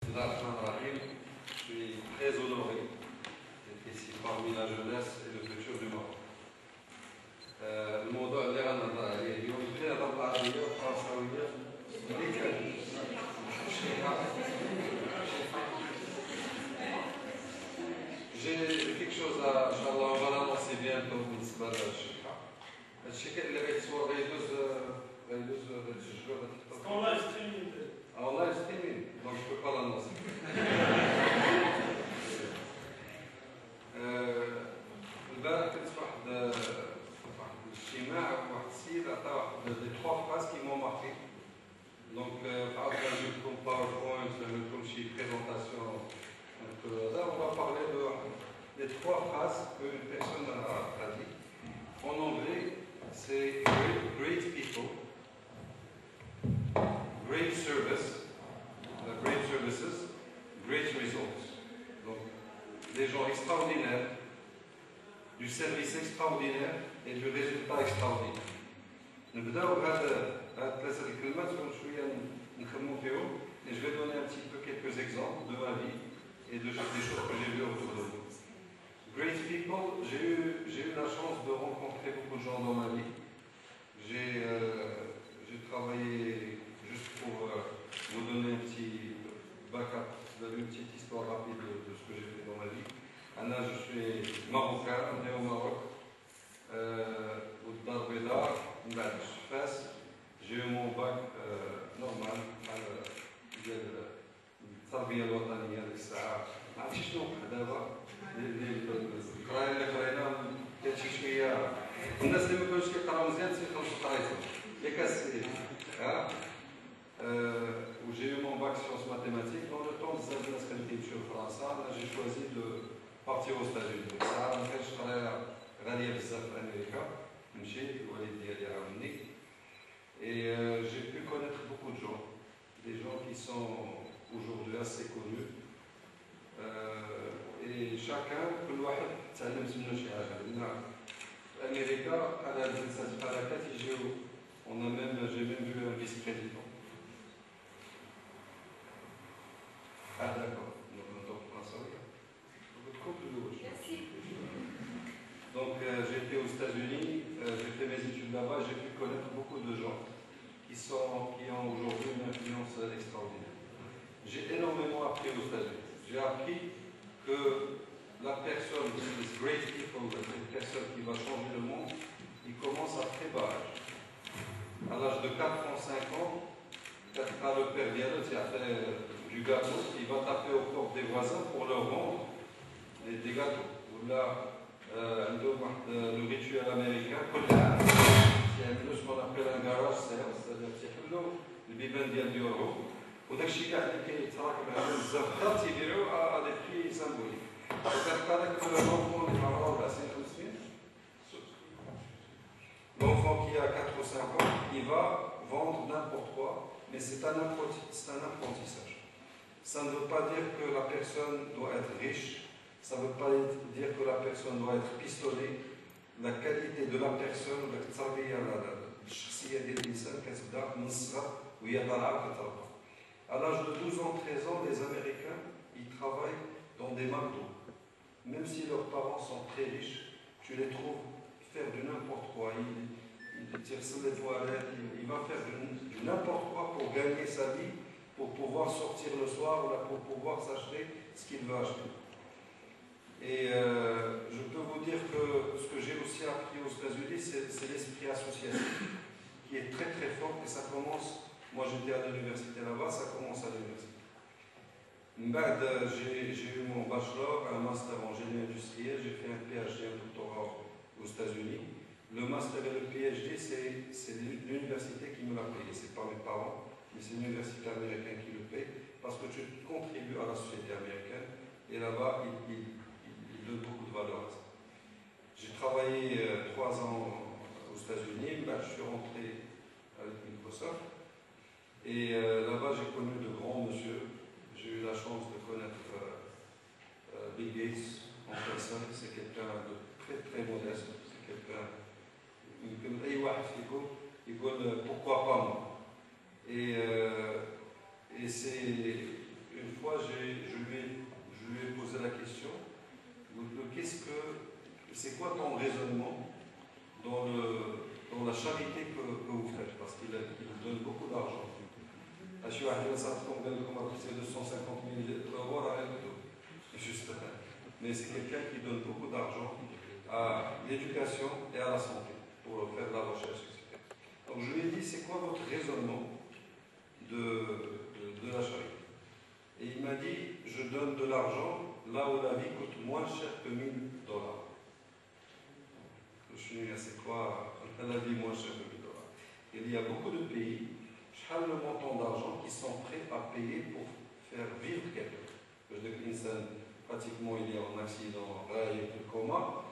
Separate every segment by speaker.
Speaker 1: Je suis très honoré d'être ici parmi la jeunesse et le futur du Maroc. الموضوع اللي غنهضر عليه اليوم غير هضره عربيه وفرنساويه اللي كان J'ai quelque chose à, Inch'Allah, on va l'annoncer bientôt بالنسبة للشركة. الشركة اللي غيتسوى غيدوز هاد الشجرة
Speaker 2: En live streaming.
Speaker 1: En live streaming, donc je peux pas l'annoncer. البارح كنت في واحد الاجتماع واحد السيد عطى واحد دي تخوا فراس كي مون ماركي. دونك عاود نجيب لكم باوربوينت نعمل لكم شي بريزونطاسيون. Là, on va parler des trois phrases qu'une personne a traduites. En anglais, c'est great people, great service, great services, great results. Donc, des gens extraordinaires, du service extraordinaire et du résultat extraordinaire. نبداو بهذا الثلاثة الكلمات شوية نخمو فيهم et je vais donner un petit peu quelques exemples de ma vie et des choses que j'ai vues autour de nous. Great people, j'ai eu la chance de rencontrer beaucoup de gens dans ma vie. J'ai travaillé, juste pour vous donner un petit backup, vous avez une petite histoire rapide de ce que j'ai fait dans ma vie. Anna, je suis marocain, né au Maroc, au Darbeda, j'ai eu mon bac normal, التربيه الوطنيه ديك الساعه ما عرفتش شنو دابا القرايه اللي قرينا كانت شي شويه الناس اللي ما كانوش كيقراو مزيان تيخلصوا قرايتهم ياك السيد وجي eu mon bac sciences mathématiques dans le temps بزاف الناس كانوا كيمشيو لفرنسا انا جي choisi de partir aux États-Unis الساعه ما كانتش قرايه غاليه بزاف في امريكا مشيت الوالد ديالي عاوني et j'ai pu connaître beaucoup de gens, des gens qui sont aujourd'hui assez connus. Et chacun, كل واحد تعلمت منه شي حاجة. لأن في أمريكا على جلسات الحركات يجيو j'ai même vu un vice-président. Ah d'accord, donc français. Donc j'ai été aux États-Unis, j'ai fait mes études là-bas, j'ai pu connaître beaucoup de gens qui ont aujourd'hui une influence extraordinaire. J'ai énormément appris aux États-Unis. J'ai appris que la personne, this great people, cette personne qui va changer le monde, il commence à très bas âge. À l'âge de 4 ans, 5 ans, quand le père Diallo a fait du gâteau, il va taper aux portes des voisins pour leur vendre des gâteaux. Là, le rituel américain, يعملوا ce qu'on appelle un garage sale, c'est-à-dire تيحلوا البيبان ديال اليورو وداك الشيء كاع اللي كيتراكم على بزاف خطر تيبيعوا ا دي بري سامبوليك. وكتلقى داك l'enfant اللي عمره 4 5 سنين l'enfant qui a 4 ou 5 ans, il va vendre n'importe quoi, mais c'est un apprentissage. Ça ne veut pas dire que la personne doit être riche, ça ne veut pas dire que la personne doit être pistonnée. La qualité de la personne, الشخصية ديال الإنسان كتبدا من الصغر وهي طالعة كتربى. À l'âge de 12 ans, 13 ans, les Américains, ils travaillent dans des McDo. Même si leurs parents sont très riches, tu les trouves faire du n'importe quoi. Il tire sur les toilettes, il va faire du n'importe quoi pour gagner sa vie, pour pouvoir sortir le soir ou là, pour pouvoir s'acheter ce qu'il veut acheter. Et je peux vous dire que ce que j'ai aussi appris aux États-Unis, c'est l'esprit associatif, qui est très très fort, et ça commence, moi j'étais à l'université là-bas, ça commence à l'université. J'ai eu mon bachelor, un master en génie industriel, j'ai fait un PhD, un doctorat aux États-Unis. Le master et le PhD, c'est l'université qui me l'a payé, c'est pas mes parents, mais c'est l'université américaine qui le paye, parce que tu contribues à la société américaine, et là-bas, il donne beaucoup de valeur à ça. J'ai travaillé 3 ans aux États-Unis, je suis rentré avec Microsoft, et là-bas j'ai connu de grands monsieur. J'ai eu la chance de connaître Bill Gates en personne. C'est quelqu'un de très très modeste, c'est quelqu'un il dit pourquoi pas moi. Et c'est une fois disent que c'est quoi ton raisonnement dans la charité que vous faites, parce qu'il vous donne beaucoup d'argent. Je suis arrivé à ça, c'est 250 000 euros à juste. Mais c'est quelqu'un qui donne beaucoup d'argent à l'éducation et à la santé pour faire de la recherche, etc. Donc je lui ai dit, c'est quoi votre raisonnement de la charité? Et il m'a dit, je donne de l'argent là où la vie coûte moins cher que $1000. Je suis dit, c'est quoi la vie moins chère que $1000? Il y a beaucoup de pays, le montant d'argent qui sont prêts à payer pour faire vivre quelqu'un. Je veux dire qu'une pratiquement il y a un accident, il y a un coma,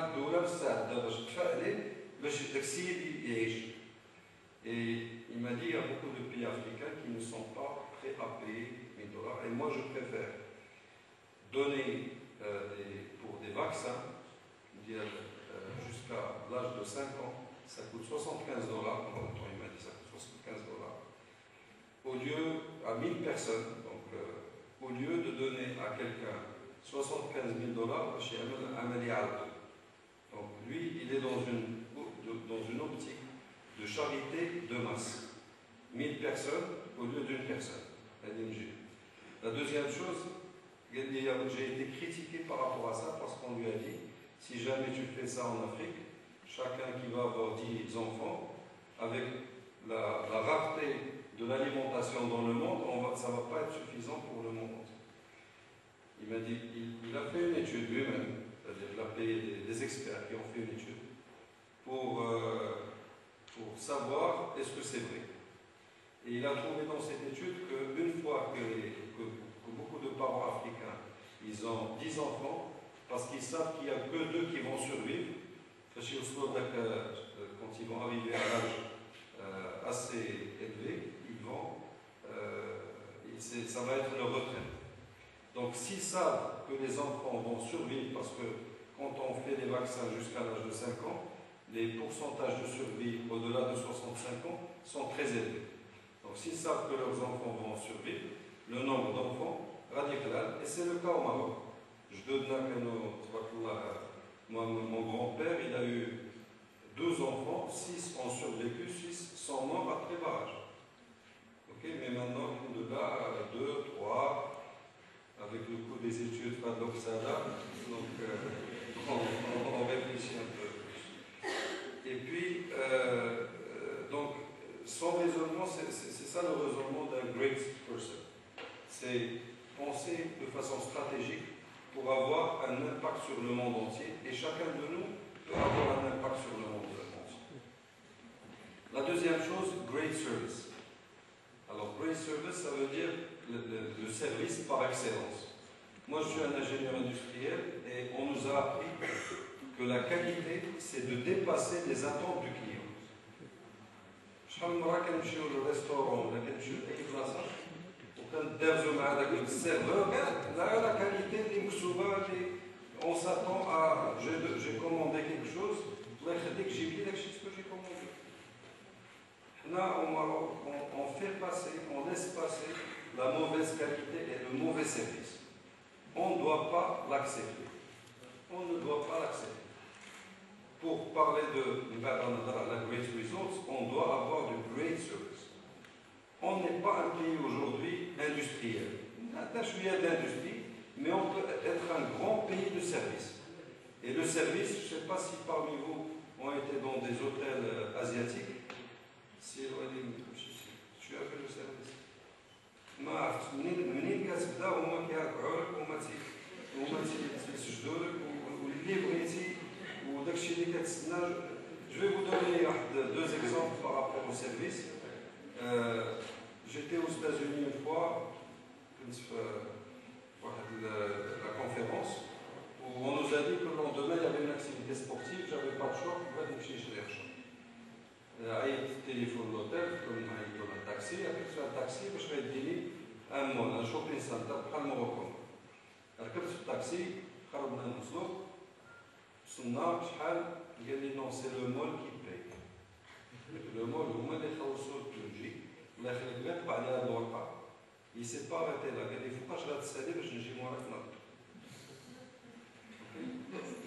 Speaker 1: et il m'a dit qu'il y a beaucoup de pays africains qui ne sont pas prêts à payer $1000. Et moi je préfère donner pour des vaccins, jusqu'à l'âge de 5 ans, ça coûte $75. Il m'a dit ça coûte $75. Au lieu, à 1000 personnes, donc au lieu de donner à quelqu'un $75 000, chez Amélie. Donc lui, il est dans une optique de charité de masse. 1000 personnes au lieu d'une personne. La deuxième chose, j'ai été critiqué par rapport à ça parce qu'on lui a dit, si jamais tu fais ça en Afrique, chacun qui va avoir 10 enfants, avec la rareté de l'alimentation dans le monde, ça ne va pas être suffisant pour le monde. Il m'a dit, il a fait une étude lui-même, c'est-à-dire il a payé des experts qui ont fait une étude pour savoir est-ce que c'est vrai. Et il a trouvé dans cette étude qu'une fois que beaucoup de parents africains, ils ont 10 enfants, parce qu'ils savent qu'il n'y a que 2 qui vont survivre, quand ils vont arriver à l'âge assez élevé, ça va être leur retraite. Donc s'ils savent que les enfants vont survivre, parce que quand on fait les vaccins jusqu'à l'âge de 5 ans, les pourcentages de survie au-delà de 65 ans sont très élevés. Donc s'ils savent que leurs enfants vont survivre, le nombre d'enfants radical, et c'est le cas au Maroc. Je donne mon grand-père, il a eu 12 enfants, 6 ont survécu, 6 sont morts après barrage. Mais maintenant, de là, 2, 3, avec le coût des études Fadloxada, donc on réfléchit un peu plus. Et puis, donc, son raisonnement, c'est ça le raisonnement d'un great person. C'est penser de façon stratégique pour avoir un impact sur le monde entier, et chacun de nous peut avoir un impact sur le monde entier. La deuxième chose, great service. Alors, great service, ça veut dire le service par excellence. Moi, je suis un ingénieur industriel et on nous a appris que la qualité, c'est de dépasser les attentes du client. شحال من مرة كنمشيو للريستورون ولا كنمشيو لأي بلاصة وكندابزو مع داك السيرفور كاع لا كاليتي اللي مكتوبة اللي on s'attend à j'ai commandé quelque chose الله يخليك جيب لي داكشي اللي j'ai commandé. Là, au Maroc, on fait passer, on laisse passer la mauvaise qualité et le mauvais service. On ne doit pas l'accepter. On ne doit pas l'accepter. Pour parler de la great results, on doit avoir du great service. On n'est pas un pays aujourd'hui industriel. On a de l'industrie, mais on peut être un grand pays de service. Et le service, je ne sais pas si parmi vous ont été dans des hôtels asiatiques. Si tu as fait le service. ما عرفت منين كتبدا هما كيركعوا لك وهما تيسجدوا لك واللي بغيتي وداكشي اللي كتسنى. Je vais vous donner 2 exemples par rapport au service. J'étais aux États-Unis une fois, la conférence, où on nous a dit que le lendemain il y avait une activité sportive, j'avais pas le choix, je pouvais aller chez les عيطت التليفون لوطيل كنا عيطوا للطاكسي ركبت في الطاكسي باش غيديني ان مول ان شوبين سنتر بحال المغرب. ركبت في الطاكسي خرجنا نوصلوا وصلنا شحال قال لي نو سي لو مول كي باي. لو مول هما اللي خلصوا التوجي الله يخليك غير طبع لي هاد الورقه il s'est pas arrêté là قال لي فوقاش غتسالي باش نجي موراك نهضر.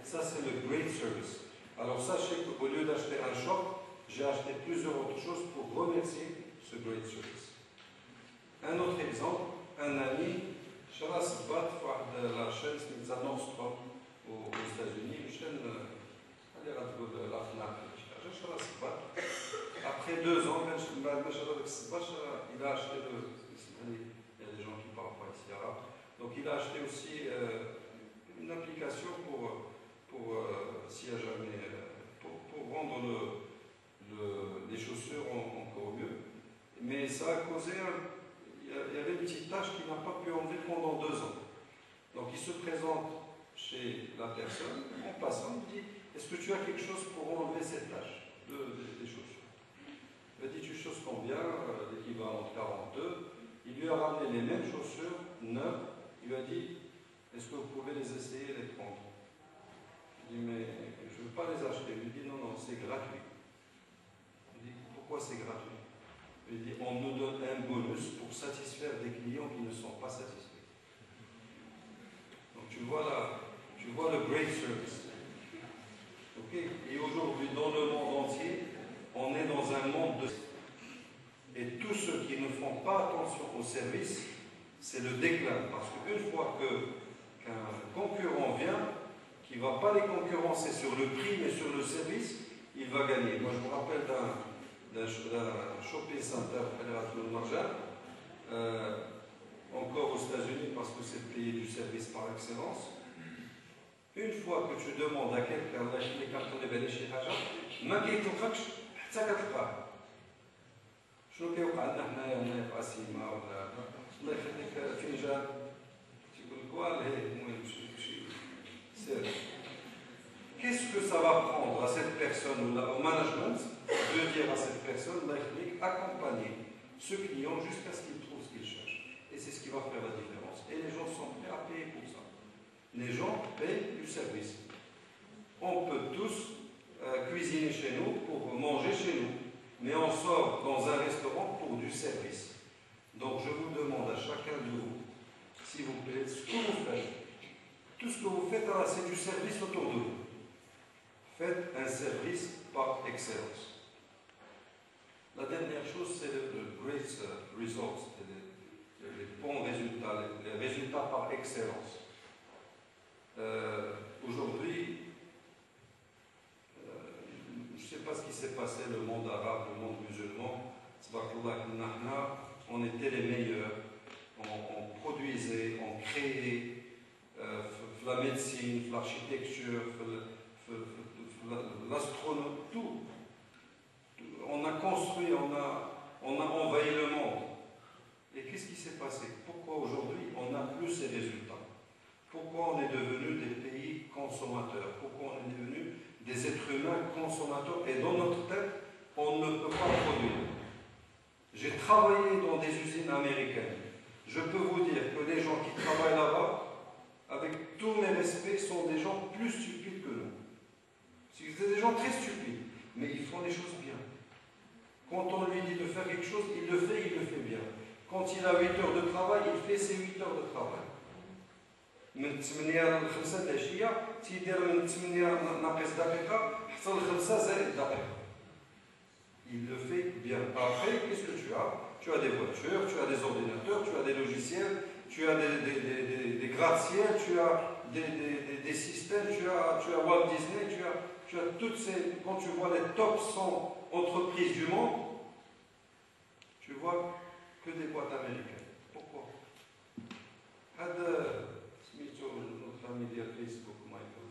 Speaker 1: Ça, c'est le great service. Alors, sachez qu'au lieu d'acheter un shop, j'ai acheté plusieurs autres choses pour remercier ce great service. Un autre exemple, un ami, Shara Sbat, la chaîne Nordstrom aux États-Unis, une chaîne, après 2 ans, il a acheté il y a des gens qui parlent pas ici arabe, donc il a acheté aussi une application s'il y a jamais, pour rendre les chaussures encore mieux. Mais ça a causé il y avait une petite tâche qu'il n'a pas pu enlever pendant 2 ans. Donc il se présente chez la personne, en passant, il dit: est-ce que tu as quelque chose pour enlever cette tâche des chaussures? Il a dit: tu chausses combien? L'équivalent de 42. Il lui a ramené les mêmes chaussures, neuves. Il lui a dit: est-ce que vous pouvez les essayer et les prendre? Il dit: mais je ne veux pas les acheter. Il lui dit: non, non, c'est gratuit. Il dit: pourquoi c'est gratuit? Il dit: on nous donne un bonus pour satisfaire des clients qui ne sont pas satisfaits. Donc tu vois le great service. Okay? Et aujourd'hui, dans le monde entier, on est dans un monde de... Et tous ceux qui ne font pas attention au service, c'est le déclin. Parce qu'une fois qu'un concurrent vient, qui ne va pas les concurrencer sur le prix, mais sur le service, il va gagner. Moi, je me rappelle d'un shopping center, encore aux États-Unis, parce que c'est le pays du service par excellence. Une fois que tu demandes à quelqu'un d'acheter les cartons de Belé chez Haja, ما كيطلقكش حتى كتلقاه. شنو كيوقع لنا حنايا هنا في اسيما ولا الله يخليك فنجان تيقول لك واه المهم شي سير. Qu'est-ce que ça va prendre à cette personne ou au management de dire à cette personne accompagner ce client jusqu'à ce qu'il trouve ce qu'il cherche? Et c'est ce qui va faire la différence. Et les gens sont prêts à payer pour ça. Les gens payent du service. On peut tous cuisiner chez nous pour manger chez nous, mais on sort dans un restaurant pour du service. Donc je vous demande à chacun de vous, s'il vous plaît, ce que vous faites. Tout ce que vous faites, c'est du service autour de vous. Faites un service par excellence. La dernière chose, c'est le great results, les bons résultats, les résultats par excellence. Aujourd'hui, je ne sais pas ce qui s'est passé, le monde arabe, le monde musulman, on était les meilleurs, on produisait, on créait la médecine, l'architecture, l'astronomie, tout. On a construit, on a envahi le monde. Et qu'est-ce qui s'est passé? Pourquoi aujourd'hui on n'a plus ces résultats? Pourquoi on est devenu des pays consommateurs? Pourquoi on est devenu des êtres humains consommateurs? Et dans notre tête, on ne peut pas produire. J'ai travaillé dans des usines américaines. Je peux vous dire que les gens qui travaillent là-bas, avec tous mes respects, sont des gens plus stupides que nous. C'est des gens très stupides, mais ils font les choses bien. Quand on lui dit de faire quelque chose, il le fait bien. Quand il a 8 heures de travail, il fait ses 8 heures de travail. من 8 ل 5 العشية تيدير من 8 ناقص دقيقة حتى ل 5 زائد دقيقة. Il le fait bien. Après, qu'est-ce que tu as? Tu as des voitures, tu as des ordinateurs, tu as des logiciels, tu as des gratte-ciels, tu as des systèmes, tu as Walt Disney, tu as toutes ces... Quand tu vois les top 100 entreprises du monde, tu vois que des boîtes américaines. Pourquoi? Notre ami de Facebook, Michael.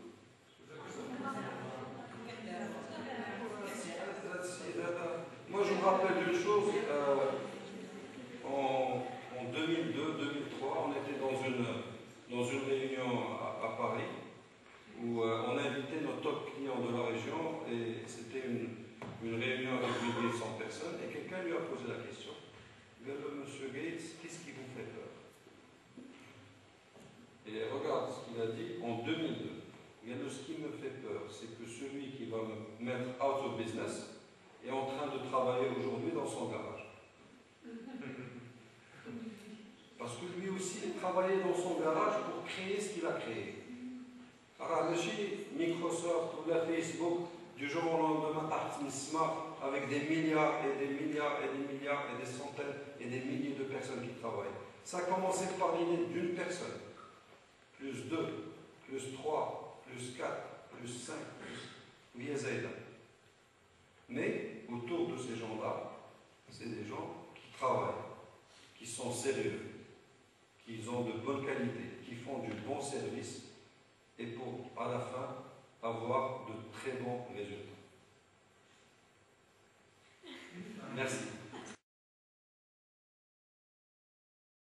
Speaker 1: Moi, je me rappelle d'une chose. En 2002-2003, on était dans une réunion à Paris où on invitait nos top clients de la région et c'était une réunion avec 1800 personnes et quelqu'un lui a posé la question. Monsieur Gates, qu'est-ce qui vous fait peur? Et regarde ce qu'il a dit en 2002. Ce qui me fait peur, c'est que celui qui va me mettre out of business est en train de travailler aujourd'hui dans son garage. Parce que lui aussi, il travaillait dans son garage pour créer ce qu'il a créé. Microsoft ou la Facebook, du jour au lendemain, avec des milliards et des milliards et des milliards et des centaines et des milliers de personnes qui travaillent. Ça a commencé par l'idée d'une personne, plus 2, plus 3, plus 4, plus 5, plus... Oui, Zaïda. Mais autour de ces gens-là, c'est des gens qui travaillent, qui sont sérieux, qui ont de bonnes qualités, qui font du bon service et pour, à la fin, avoir de très bons résultats.